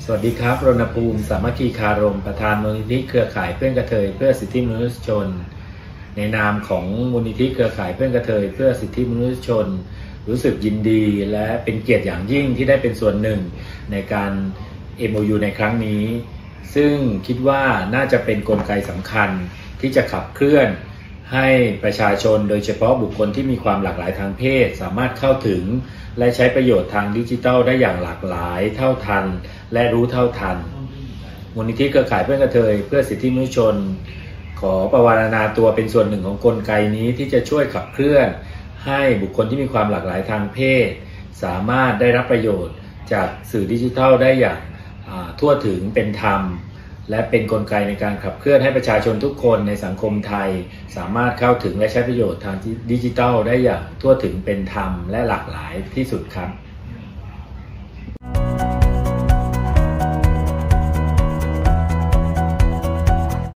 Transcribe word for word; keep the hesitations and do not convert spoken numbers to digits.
สวัสดีครับรณภูมิสามัคคีคารมประธานมูลนิธิเครือข่ายเพื่อนกระเทยเพื่อสิทธิมนุษยชนในนามของมูลนิธิเครือข่ายเพื่อนกระเทยเพื่อสิทธิมนุษยชนรู้สึกยินดีและเป็นเกียรติอย่างยิ่งที่ได้เป็นส่วนหนึ่งในการ เอ็ม โอ ยู ในครั้งนี้ซึ่งคิดว่าน่าจะเป็นกลไกสำคัญที่จะขับเคลื่อนให้ประชาชนโดยเฉพาะบุคคลที่มีความหลากหลายทางเพศสามารถเข้าถึงและใช้ประโยชน์ทางดิจิทัลได้อย่างหลากหลายเท่าทันและรู้เท่าทันมูลนิธิเครือข่ายเพื่อนกระเทยเพื่อสิทธิมนุษยชนขอประวารณาตัวเป็นส่วนหนึ่งของกลไกนี้ที่จะช่วยขับเคลื่อนให้บุคคลที่มีความหลากหลายทางเพศสามารถได้รับประโยชน์จากสื่อดิจิทัลได้อย่างทั่วถึงเป็นธรรมและเป็นกลไกในการขับเคลื่อนให้ประชาชนทุกคนในสังคมไทยสามารถเข้าถึงและใช้ประโยชน์ทางดิจิทัลได้อย่างทั่วถึงเป็นธรรมและหลากหลายที่สุดครับ